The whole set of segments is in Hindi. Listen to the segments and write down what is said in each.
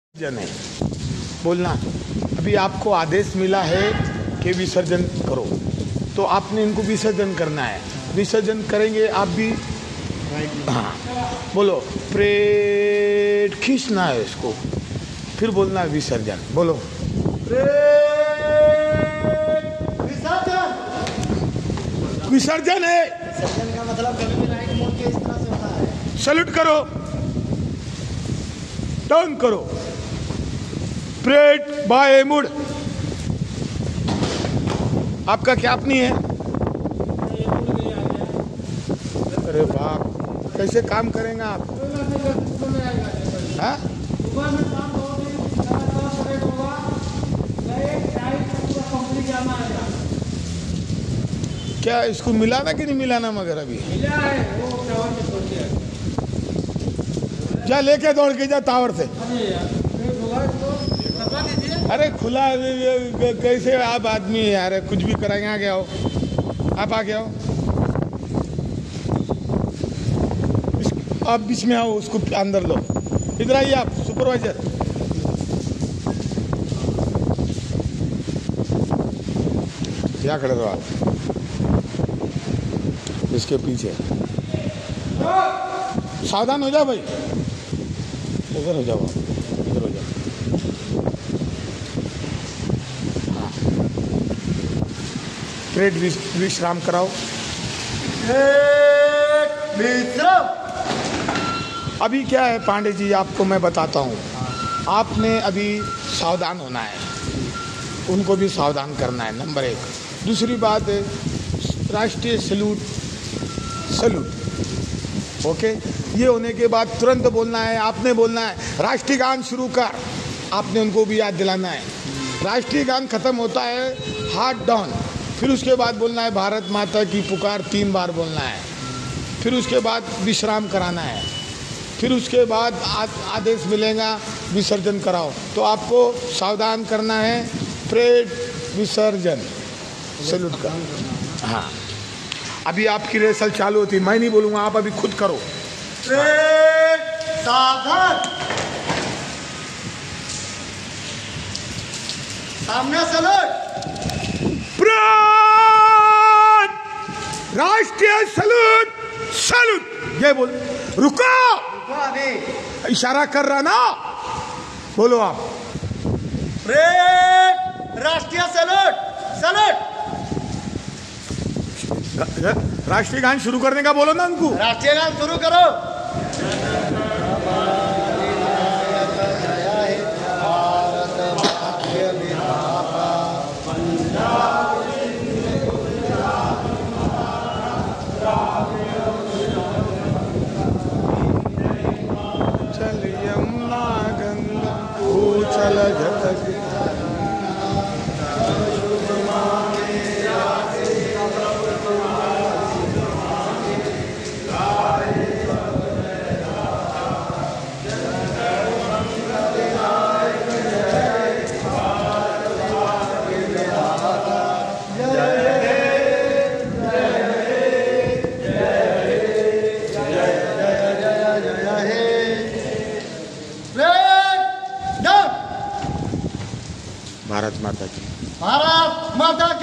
जन है बोलना। अभी आपको आदेश मिला है कि विसर्जन करो, तो आपने इनको विसर्जन करना है। विसर्जन करेंगे आप भी। हाँ बोलो, प्रेड खींचना है इसको, फिर बोलना है विसर्जन। बोलो विसर्जन। विसर्जन है, विसर्जन का मतलब गले में राइट मोड़ के इस तरह से होता है। सैल्यूट करो, टर्न करो, परेड बाय मुड़। आपका क्या अपनी है? अरे बाप, कैसे काम करेंगे आप? हाँ? क्या इसको मिलाना कि नहीं मिलाना? मगर अभी मिला है वो टावर में छोड़ दिया। जा लेके दौड़ के जा टावर से। अरे खुला कैसे आप आदमी है यार, कुछ भी कराएंगे। आगे आओ, आप आगे आओ, आप बीच में आओ, उसको अंदर लो। इधर आइए आप, सुपरवाइजर। क्या खड़े रहो आप इसके पीछे। सावधान हो जाओ भाई, इधर हो जाओ, इधर हो जाओ। हाँ, परेड विश्राम कराओ। विश्राम। अभी क्या है पांडे जी, आपको मैं बताता हूँ। आपने अभी सावधान होना है, उनको भी सावधान करना है, नंबर 1। दूसरी बात है, राष्ट्रीय सैल्यूट, सैल्यूट, ओके। ये होने के बाद तुरंत बोलना है, आपने बोलना है राष्ट्रीय गान शुरू कर, आपने उनको भी याद दिलाना है। राष्ट्रीय गान खत्म होता है हाथ डाउन, फिर उसके बाद बोलना है भारत माता की पुकार 3 बार बोलना है। फिर उसके बाद विश्राम कराना है, फिर उसके बाद आदेश मिलेगा विसर्जन कराओ। तो आपको सावधान करना है, परेड विसर्जन सैल्यूट का। हाँ, अभी आपकी रिहर्सल चालू होती है, मैं नहीं बोलूँगा, आप अभी खुद करो। सावधान, सामने सैल्यूट, राष्ट्रीय सैल्यूट, सैल्यूट। ये बोल, रुको, इशारा कर रहा ना, बोलो आप। राष्ट्रीय सैल्यूट, सैल्यूट। राष्ट्रीय गान शुरू करने का बोलो ना उनको। राष्ट्रीय गान शुरू करो। चल यमुना गंगा चल जगत। भारत माता की, भारत माता की,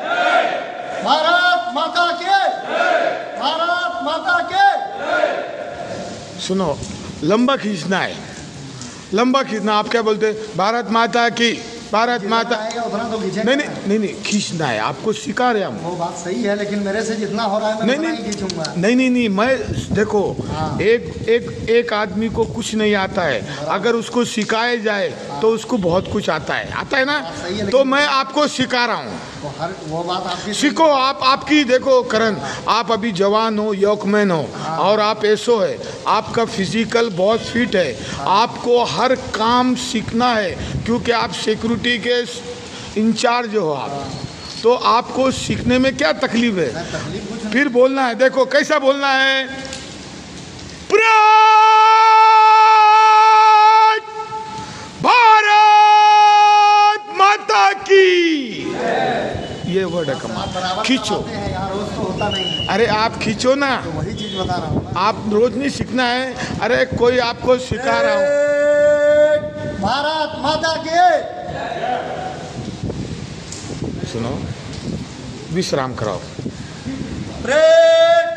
भारत माता की, भारत माता की। सुनो, लंबा खींचना है, लंबा खींचना। आप क्या बोलते हैं? भारत माता की, भारत माता। उतना तो खींचेंगे। नहीं नहीं नहीं नहीं, खींचना है, आपको सिखा रहे हम। वो बात सही है, लेकिन मेरे से जितना हो रहा है मैं उतना ही खींचूंगा। नहीं नहीं नहीं, मैं देखो, हाँ। एक आदमी को कुछ नहीं आता है, अगर उसको सिखाया जाए तो उसको बहुत कुछ आता है ना। है, तो मैं आपको सिखा रहा हूँ, वो बात आपकी सीखो। आपकी देखो करण, आप अभी जवान हो, यौकमैन हो, और आप ऐसो है, आपका फिजिकल बहुत फिट है। आपको हर काम सीखना है, क्योंकि आप सिक्योरिटी के इंचार्ज हो आप। तो आपको सीखने में क्या तकलीफ है? फिर बोलना है, देखो कैसा बोलना है। भारत माता की, ये वर्ड है कमाल। खींचो यार, रोज तो होता नहीं है। अरे आप खींचो ना, तो वही चीज बता रहा हूँ। आप रोज नहीं सीखना है। अरे कोई आपको सिखा रहा हूँ। माता के सुनो, विश्राम कराओ। ब्रेक